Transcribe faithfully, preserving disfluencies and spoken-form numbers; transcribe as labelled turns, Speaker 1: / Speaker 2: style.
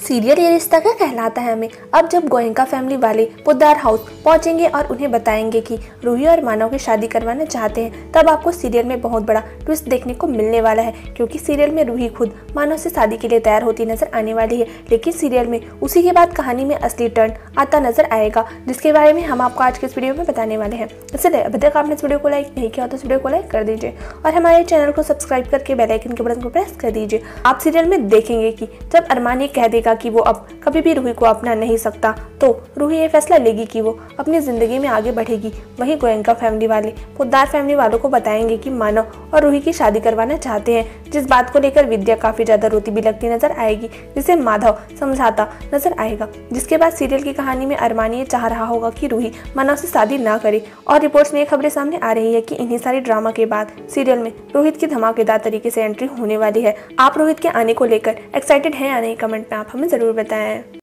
Speaker 1: Serial ये रिश्ता क्या कहलाता है हमें। अब जब गोयनका फैमिली वाले पोद्दार हाउस पहुंचेंगे और उन्हें बताएंगे कि रूही और मानव की शादी करवाना चाहते हैं, तब आपको सीरियल में बहुत बड़ा ट्विस्ट देखने को मिलने वाला है, क्योंकि सीरियल में रूही खुद मानव से शादी के लिए तैयार होती नजर आने वाली है। लेकिन सीरियल में उसी के बाद कहानी में असली टर्न आता नजर आएगा, जिसके बारे में हम आपको आज के इस वीडियो में बताने वाले हैं। इसलिए अभी तक आपने इस वीडियो को लाइक नहीं किया तो इस वीडियो को लाइक कर दीजिए और हमारे चैनल को सब्सक्राइब करके बेल आइकन के बटन को प्रेस कर दीजिए। आप सीरियल में देखेंगे कि जब अरमान ये कह देगा कि वो अब कभी भी रूही को अपना नहीं सकता, तो रूही ये फैसला लेगी कि वो अपनी जिंदगी में आगे बढ़ेगी। वहीं गोयनका फैमिली वाले पोद्दार फैमिली वालों को बताएंगे कि मानव और रूही की शादी करवाना चाहते हैं, जिस बात को लेकर विद्या काफी ज्यादा रोती भी लगती नजर आएगी, जिसे माधव समझाता नजर आएगा। जिसके बाद सीरियल की कहानी में अरमान ये चाह रहा होगा कि रूही मानव से शादी ना करे। और रिपोर्ट्स में ये खबरें सामने आ रही है कि इन्हीं सारी ड्रामा के बाद सीरियल में रोहित की धमाकेदार तरीके से एंट्री होने वाली है। आप रोहित के आने को लेकर एक्साइटेड हैं या नहीं, कमेंट में आप हमें जरूर बताएं।